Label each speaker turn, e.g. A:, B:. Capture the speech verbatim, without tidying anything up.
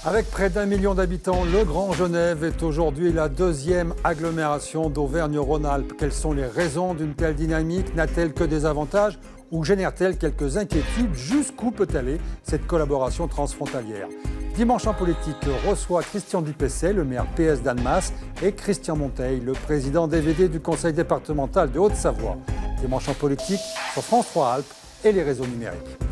A: Avec près d'un million d'habitants, le Grand Genève est aujourd'hui la deuxième agglomération d'Auvergne-Rhône-Alpes. Quelles sont les raisons d'une telle dynamique? N'a-t-elle que des avantages ou génère-t-elle quelques inquiétudes? Jusqu'où peut aller cette collaboration transfrontalière? Dimanche en politique reçoit Christian Dupessay, le maire P S d'Annemasse, et Christian Monteil, le président D V D du conseil départemental de Haute-Savoie. Dimanche en politique sur France trois Alpes et les réseaux numériques.